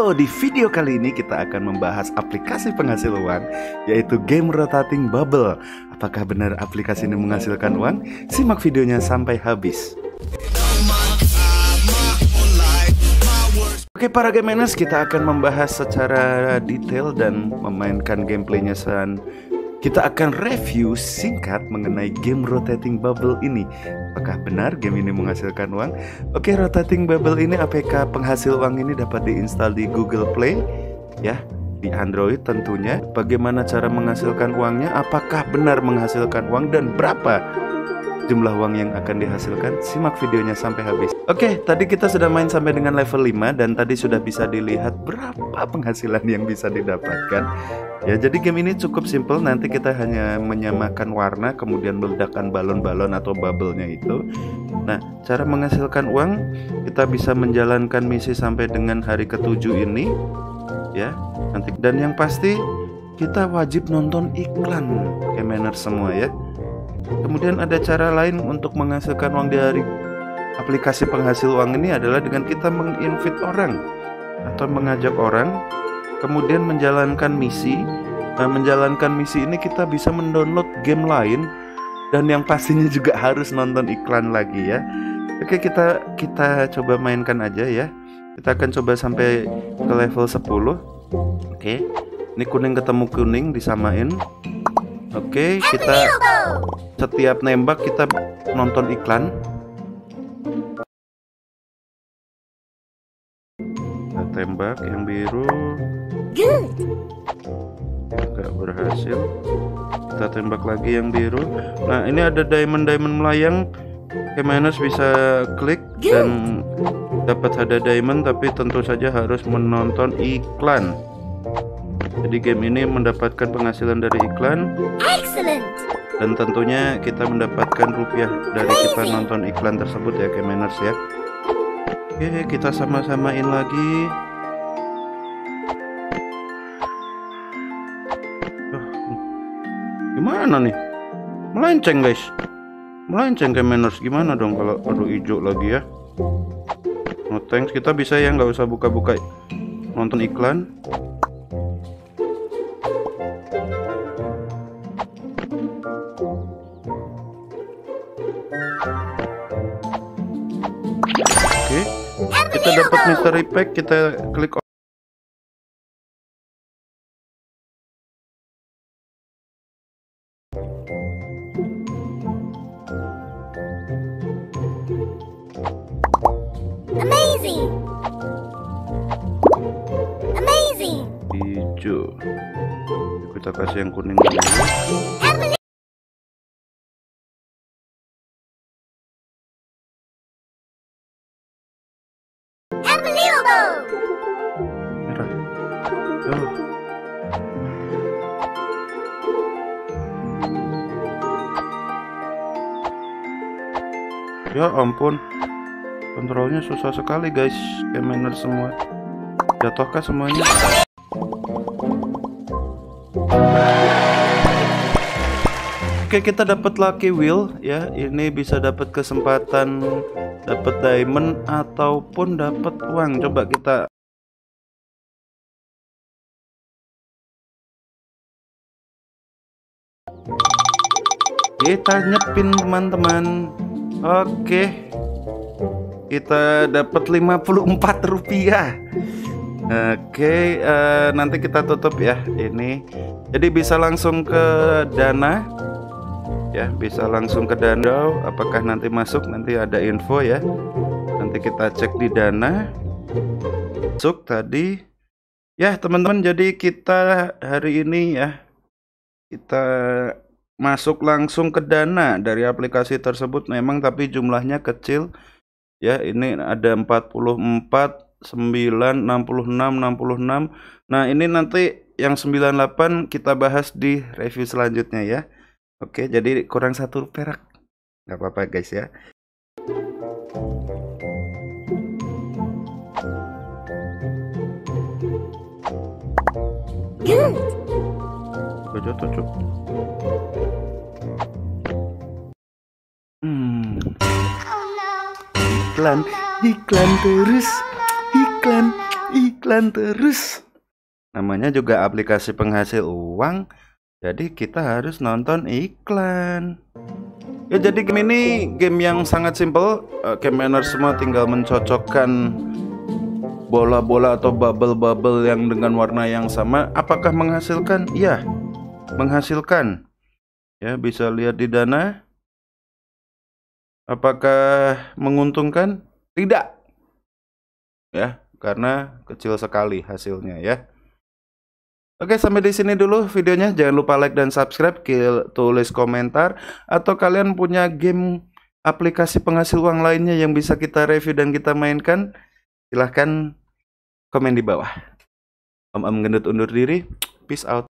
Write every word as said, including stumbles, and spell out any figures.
Halo, di video kali ini kita akan membahas aplikasi penghasil uang, yaitu game Rotating Bubble. Apakah benar aplikasi ini menghasilkan uang? Simak videonya sampai habis. Oke para gamers, kita akan membahas secara detail dan memainkan gameplaynya san. Kita akan review singkat mengenai game Rotating Bubble ini. Apakah benar game ini menghasilkan uang? Oke, Rotating Bubble ini A P K penghasil uang ini dapat diinstal di Google Play, ya, di Android tentunya. Bagaimana cara menghasilkan uangnya? Apakah benar menghasilkan uang dan berapa jumlah uang yang akan dihasilkan? Simak videonya sampai habis. Oke, tadi kita sudah main sampai dengan level lima dan tadi sudah bisa dilihat berapa penghasilan yang bisa didapatkan. Ya, jadi game ini cukup simple. Nanti kita hanya menyamakan warna, kemudian meledakkan balon-balon atau bubble-nya itu. Nah, cara menghasilkan uang, kita bisa menjalankan misi sampai dengan hari ketujuh ini, ya. Nanti dan yang pasti kita wajib nonton iklan, Kemener semua ya. Kemudian ada cara lain untuk menghasilkan uang dari aplikasi penghasil uang ini adalah dengan kita menginvite orang atau mengajak orang, kemudian menjalankan misi. Nah, menjalankan misi ini kita bisa mendownload game lain dan yang pastinya juga harus nonton iklan lagi ya. Oke, kita kita coba mainkan aja ya. Kita akan coba sampai ke level sepuluh. Oke. Ini kuning ketemu kuning disamain. Oke, kita setiap nembak kita nonton iklan. Kita tembak yang biru. Good. Gak berhasil. Kita tembak lagi yang biru. Nah, ini ada diamond-diamond melayang. Kemener bisa klik dan dapat hadiah diamond, tapi tentu saja harus menonton iklan. Jadi game ini mendapatkan penghasilan dari iklan. Excellent. Dan tentunya kita mendapatkan rupiah dari kita nonton iklan tersebut ya, Kemeners ya. Oke, kita sama-samain lagi. Gimana nih? Melenceng guys. Melenceng Kemeners. Gimana dong kalau aduh hijau lagi ya? No thanks. Kita bisa ya, nggak usah buka-buka nonton iklan. Oke, kita dapat mystery pack. Kita klik. Amazing. Amazing. Hijau. Kita kasih yang kuning dulu. Unbelievable. Merah. Oh. Ya ampun, kontrolnya susah sekali guys. Kemener semua. Jatuhkah semuanya? Oke, kita dapat lucky wheel ya. Ini bisa dapat kesempatan dapat diamond ataupun dapat uang. Coba kita kita nyepin teman-teman. Oke, kita dapat lima puluh empat rupiah. Oke, uh, nanti kita tutup ya ini. Jadi bisa langsung ke dana. Ya, bisa langsung ke dana. Apakah nanti masuk? Nanti ada info ya. Nanti kita cek di dana. Masuk tadi. Ya, teman-teman, jadi kita hari ini ya kita masuk langsung ke dana dari aplikasi tersebut memang, tapi jumlahnya kecil. Ya, ini ada empat puluh empat, sembilan, enam puluh enam, enam puluh enam. Nah, ini nanti yang sembilan puluh delapan kita bahas di review selanjutnya ya. Oke, jadi kurang satu perak. Nggak apa-apa guys ya. Good. Jatuh cuk. Hmm. Oh no. Iklan, iklan terus, iklan, iklan. iklan terus. Namanya juga aplikasi penghasil uang, jadi kita harus nonton iklan. Ya, jadi game ini game yang sangat simple. uh, Game miner semua tinggal mencocokkan bola-bola atau bubble-bubble yang dengan warna yang sama. Apakah menghasilkan? Iya, menghasilkan. Ya, bisa lihat di dana. Apakah menguntungkan? Tidak. Ya, karena kecil sekali hasilnya ya. Oke, sampai di sini dulu videonya. Jangan lupa like dan subscribe, tulis komentar, atau kalian punya game aplikasi penghasil uang lainnya yang bisa kita review dan kita mainkan, silahkan komen di bawah. Om Om Gendut undur diri. Peace out.